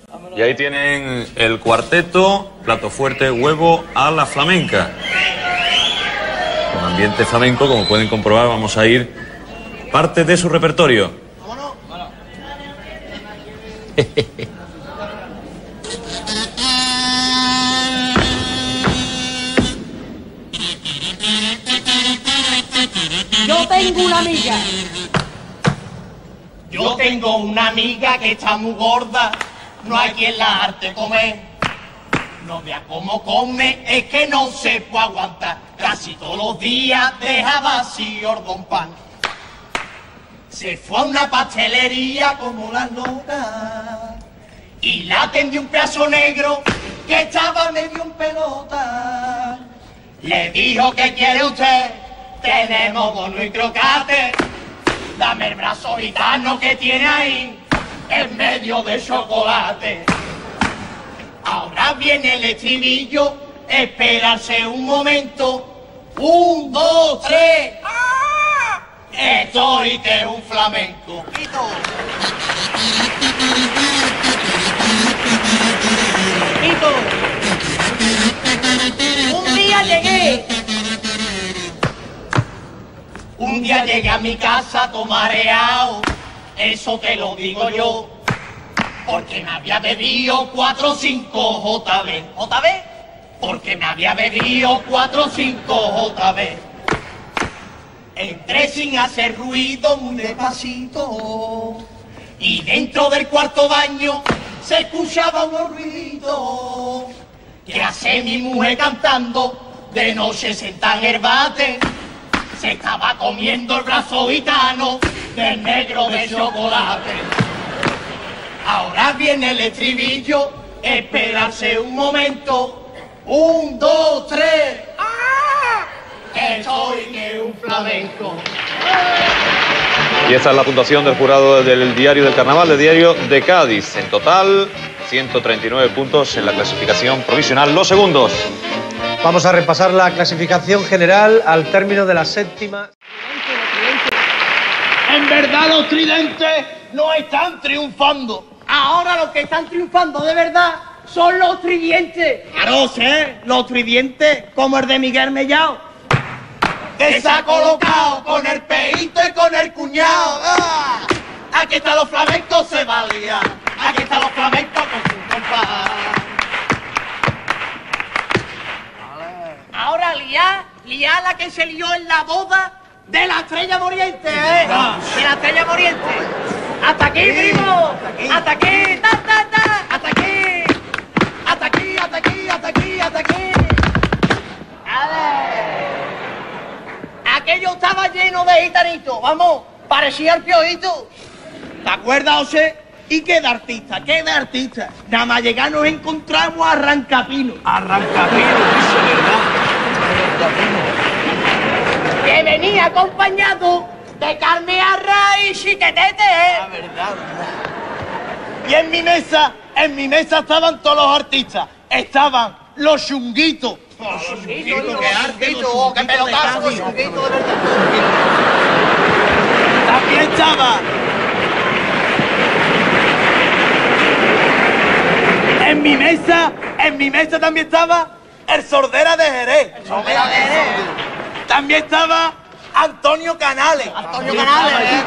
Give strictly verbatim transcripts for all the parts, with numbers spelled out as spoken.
Y ahí tienen el cuarteto, plato fuerte, huevo a la flamenca. Con ambiente flamenco, como pueden comprobar, vamos a ir parte de su repertorio. Vámonos. Yo tengo una amiga. Yo tengo una amiga que está muy gorda, no hay quien la arte comer. No vea cómo come, es que no se puede aguantar. Casi todos los días deja vacío el don pan. Se fue a una pastelería como la loca y la atendió un pedazo negro que estaba medio en pelota. Le dijo, ¿qué quiere usted? Tenemos bono y crocate. Dame el brazo gitano que tiene ahí en medio de chocolate. Ahora viene el estribillo, esperarse un momento. Un, dos, tres. ¡Ah! Estoy que es un flamenco. Quito. Quito. Un día llegué. Un día llegué a mi casa todo mareado, eso te lo digo yo, porque me había bebido cuatro o cinco J B. ¿Otra vez? Porque me había bebido cuatro o cinco J B. Entré sin hacer ruido, muy despacito, y dentro del cuarto baño se escuchaba unos ruiditos que hace mi mujer cantando de noche sentada en el bate. Se estaba comiendo el brazo gitano del negro de chocolate. Ahora viene el estribillo, esperarse un momento. Un, dos, tres. ¡Ah! Que soy que un flamenco. Y esta es la puntuación del jurado del Diario del Carnaval, del Diario de Cádiz. En total, ciento treinta y nueve puntos en la clasificación provisional. Los segundos. Vamos a repasar la clasificación general al término de la séptima. En verdad los tridentes no están triunfando. Ahora los que están triunfando de verdad son los tridientes. Claro, sé, los tridientes, como el de Miguel Mellao, que se ha colocado con el peito y con el cuñado. ¡Ah! Aquí están los flamencos, se va a liar. Aquí están los flamencos con su compás. Ahora liá, liá la que se lió en la boda de la estrella moriente, ¿eh? De la estrella moriente. Hasta aquí, primo. Hasta aquí. Ta, ta, ta. Hasta aquí. Hasta aquí, hasta aquí, hasta aquí, hasta aquí. A ver. Aquello estaba lleno de gitanitos, vamos, parecía el Piojito. ¿Te acuerdas, José? ¿Y qué de artista? ¿Qué de artista? Nada más llegar nos encontramos a Arrancapino. Arrancapino, eso, ¿verdad? Arrancapino. Que venía acompañado de Carmen Arra y Chiquetete, ¿eh? La verdad, verdad. Y en mi mesa, en mi mesa estaban todos los artistas. Estaban los chunguitos. Los chunguitos, chunguitos, qué arte, los oh, qué chunguitos de pelotazo, los Cádiz. chunguitos de verdad. También estaba en mi mesa, en mi mesa también estaba el Sordera de Jerez. El Sordera de Jerez. También estaba Antonio Canales. Antonio Canales, ¿eh?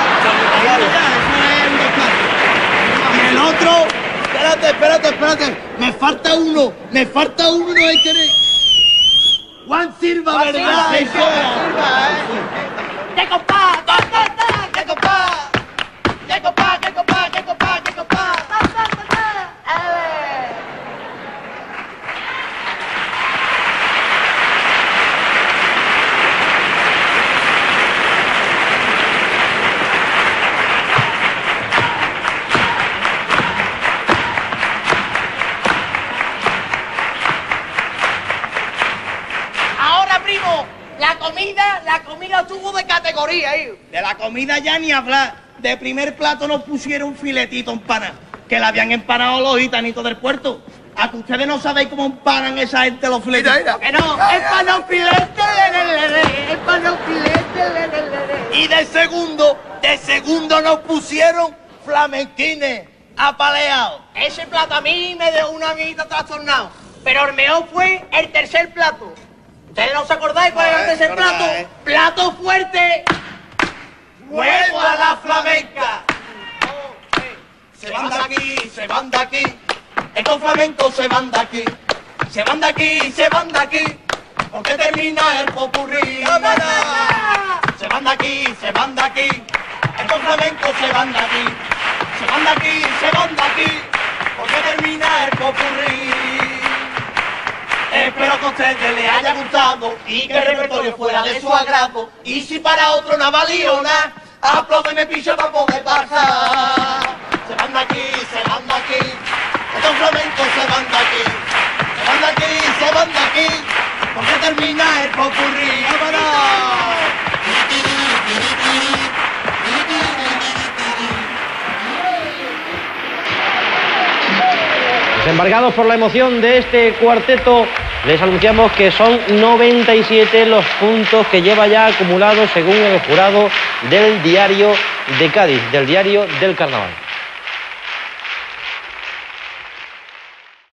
Y el otro, espérate, espérate, espérate, me falta uno, me falta uno, no hay que... Juan Silva, Juan ¿verdad? Silva, Eso Juan era. Silva, ¿eh? ¡Qué compás! ¡Ta, ta, ta! ¡Qué compás! ¡Qué compás, qué compás, qué compás, qué compás! ¡Ta, ta, ta, ta! A ver. Ahora, primo, la comida, la comida tuvo de categoría, ¿eh? De la comida ya ni hablar. De primer plato nos pusieron un filetito empanado, que la habían empanado los gitanitos del puerto. A que ustedes no sabéis cómo empanan esa gente los filetitos. Que no, empanado filete, le, le, le, le, empanado filete, le, le, le, le. Y de segundo, de segundo nos pusieron flamenquines. apaleado. Ese plato a mí me dejó una amiguita trastornado. Pero el mejor fue el tercer plato. ¿Ustedes no os acordáis cuál era el tercer plato? Plato fuerte. Huevo a la flamenca. Se van de aquí, se van de aquí. Estos flamencos se van de aquí. Se van de aquí, se van de aquí. Porque termina el popurrí. Se van de aquí, se van de aquí. Estos flamencos se van de aquí. Se van de aquí, se van de aquí. Porque termina el popurrí. Espero que a ustedes les haya gustado y que el repertorio fuera de su agrado. Y si para otro no valió nada, apláudeme picha para poder pasar. Se van de aquí, se van de aquí. Estos flamencos se van de aquí. Se van de aquí, se van de aquí. Porque termina el popurrí. ¡Vámonos! Desembargados por la emoción de este cuarteto, les anunciamos que son noventa y siete los puntos que lleva ya acumulados según el jurado del Diario de Cádiz, del Diario del Carnaval.